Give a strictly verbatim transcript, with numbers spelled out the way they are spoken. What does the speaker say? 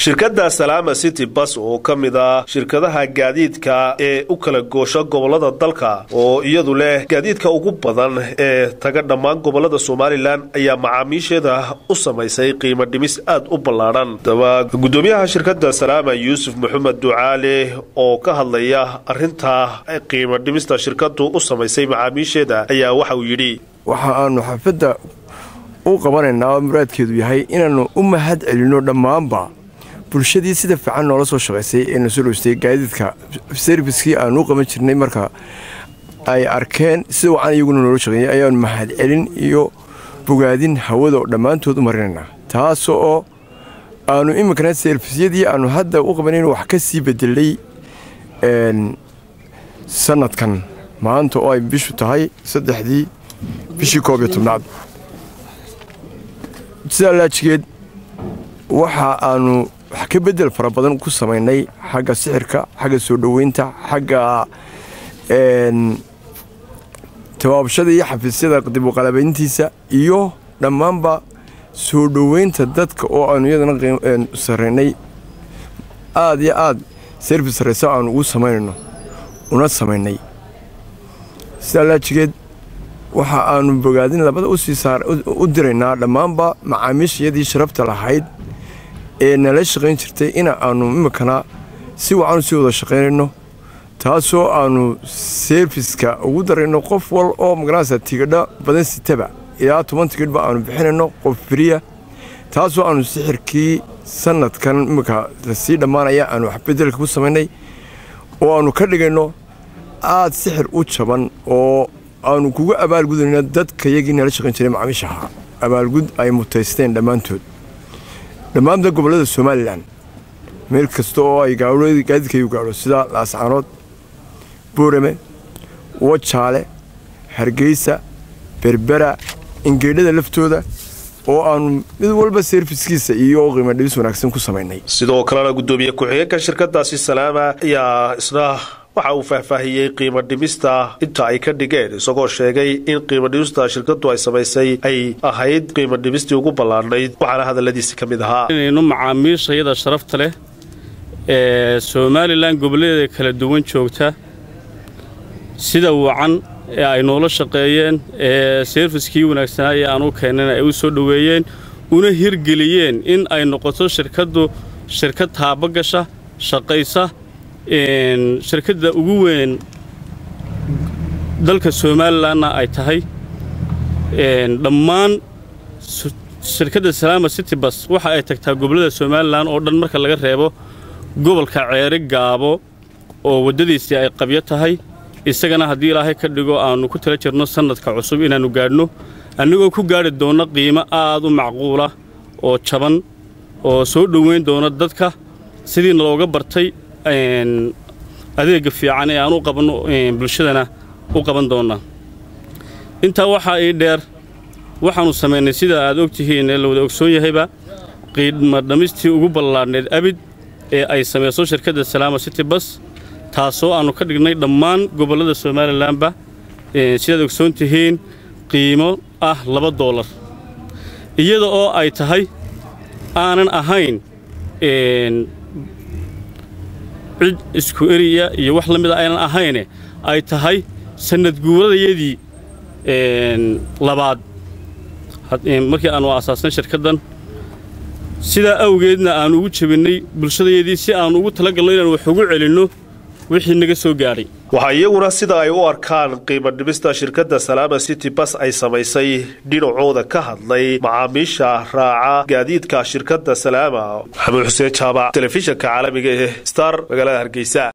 shirkadda Salaama City Bus oo kamida shirkadaha gaadiidka ee u kala goosha gobolada dalka oo iyadu leh gaadiidka ugu badan ee taga dhamaan gobolada Soomaaliland ayaa macaamiisheeda u sameysay qiimo dhimis aad u ballaaran. daba gudoomiyaha shirkadda Salaama Yuusuf Maxamed Ducaale oo ka hadlaya arinta qiimo dhimista shirkaddu u sameysay macaamiisheeda ayaa waxa uu yiri waxa aanu xafada u qabanayna muraadkeedu yahay inaanu u mahad celino dhamaanba bulshadii sida fiican noola soo shaqeysay ee soo dhoostay gaadiidka service-kii aanu u qaban jirnay marka ay arkeen sida waxaan iyaguna noola shaqeeyay ayaan mahad celin iyo bogaadin hawada dhamaantood u marinayna taas oo aanu imikana service-yadii aanu hadda u qabanayno wax ka sii bedelay een sanadkan maanta oo ay bishu tahay saddexdii bishii koob iyo tobnaad sida la jigeed waxa aanu wax ka bedel fara badan ku sameynay xagga sixirka xagga soo dhaweynta xagga een tawaabashada iyo xafiisyada dib u qalabayntiisa iyo dhamaanba soo dhaweynta dadka oo aanu iyadana sareynay aad iyo aad service reesa aanu ugu sameynayno una sameynay sida la jigeed waxa aanu bogaadin labada u sii saar u diraynaa dhamaanba macaamiishayadii sharafta lahayd ee nala shaqeyn jirtay in aanu imikana si wacan si wada shaqeynayno taasoo aanu service-ka ugu darayno qof wal oo magaalada tigidha badan sitaba ilaa toban tigidh ba aanu bixinayno qof friya taasoo aanu sixirkii sanadkan imika si dhamaanaya aanu wax bedelka ku sameynay oo aanu ka dhigayno aad sixir u jaban oo aanu kugu abaalgudayna dadka yagii nala shaqeyn jiray macaamiishaha abaalgud ay mutaysteen dhamaantood dhamaanba gobolada Soomaaliland meel kasta oo ay gaawlada gaadiidka ay gaaro sida Laascaanood Boorame Wajaale Hargeysa Berbera ingeedhada laftooda oo aan mid walba service-kiisa iyo qiimo dhimis wanaagsan ku sameynay sidoo kale gudoomiye ku-xigeenka shirkaddaasi Salaama ayaa isna waxa uu faahfaahiyay qiimo dhimista inta ay ka dhigeen isagoo sheegay in qiimo dhimista shirkaddu ay sameysay ay ahayd qiimo dhimistii ugu ballaarnayd waxaana hadaladiisa ka mid ahaa inaynu macaamiishayada sharafta leh ee Soomaaliland goboleeda kala duwan joogta sida wacan ee ay noola shaqeeyeen ee service-kii wanaagsanaa ee aanu keenana ay u soo dhaweeyeen una hirgeliyeen in ay noqoto shirkaddu shirkad taaba gasha shaqaysa in shirkadda ugu weyn dalka Soomaaliland ay tahay in dhammaan shirkadda Salaama City Bus waxa ay tagtaa gobolada Soomaaliland oo dhan marka laga reebo gobolka Ceeri Gaabo oo wadadiisii ay qabyo tahay isagana hadii Ilaahay ka dhigo aanu ku tala jirno sanadka cusub inaanu gaadhno anigoo ku gaari doono qiimo aad u macquul ah oo jaban oo soo dhaweyn doona dadka sidii looga bartay een adeeg fiican ee aanu qabno bulshadana u qaban doona inta waxa ay dheer waxaanu sameynay sida aad ogtihiin ee loo ogsoon yahayba qiimo dhamistii ugu ballaarneed abid ee ay sameyso shirkadda Salaama City Bus taasoo aanu ka dhignay dhammaan gobolada Soomaaliland ba ee sida ogsoon tihiin qiimo ah laba doolar iyada oo ay tahay aanan ahayn een cid isku eriya iyo wax la mid ah aynan ahayn ay tahay sanad guuradayadii een labaad markii aanu aasaasnay shirkaddan sida awgeedna aanu ugu jabinay bulshadayadii si aanu ugu tala galno inaan wax ugu celinno wixii naga soo gaaray waxa iyaguna sida ay u arkaan qiimo dhimista shirkadda Salaama City Bus ay sameysay dhinacooda ka hadlay macaamiisha raaca gaadiidka shirkadda Salaama Maxamed Xuseen Jaamac telefishinka caalamiga ee Star magaalada Hargeysa.